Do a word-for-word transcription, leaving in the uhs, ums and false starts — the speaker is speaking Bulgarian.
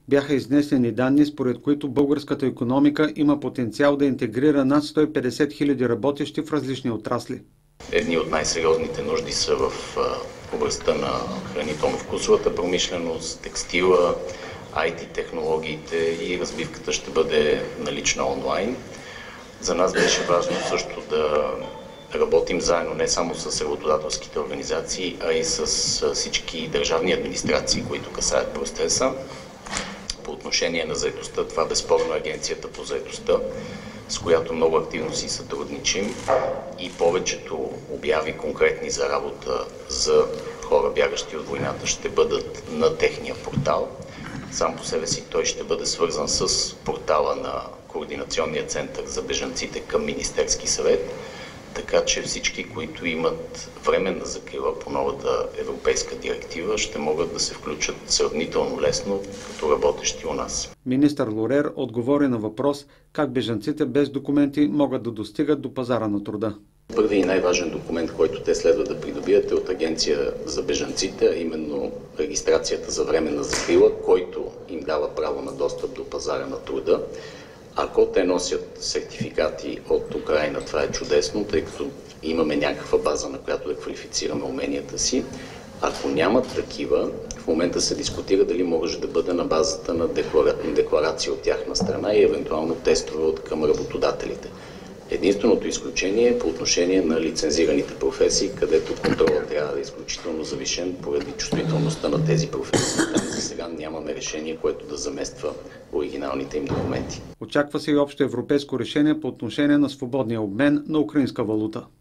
Бяха изнесени данни, според които българската икономика има потенциал да интегрира над сто и петдесет хиляди работещи в различни отрасли. Едни от най-сериозните нужди са в областта на хранително-вкусовата промишленост, текстила, ай ти технологиите и разбивката ще бъде налична онлайн. За нас беше важно също да работим заедно не само с работодателските организации, а и с всички държавни администрации, които касаят процеса. По отношение на заетостта, това безспорно е Агенцията по заетостта, с която много активно си сътрудничим и повечето обяви конкретни за работа за хора, бягащи от войната, ще бъдат на техния портал. Сам по себе си той ще бъде свързан с портала на Координационния център за бежанците към Министерски съвет, така че всички, които имат временна закрила по новата европейска директива, ще могат да се включат сравнително лесно като работещи у нас. Министър Лорер отговори на въпрос как бежанците без документи могат да достигат до пазара на труда. Първият и най-важен документ, който те следва да придобият е от Агенция за бежанците, а именно регистрацията за временна закрила, който им дава право на достъп до пазара на труда. Ако те носят сертификати от Украйна, това е чудесно, тъй като имаме някаква база, на която да квалифицираме уменията си. Ако нямат такива, в момента се дискутира дали може да бъде на базата на деклара... декларация от тяхна страна и евентуално тестове от към работодателите. Единственото изключение е по отношение на лицензираните професии, където контролът трябва да е изключително завишен поради чувствителността на тези професии. Там за сега нямаме решение, което да замества оригиналните им документи. Очаква се и общо европейско решение по отношение на свободния обмен на украинска валута.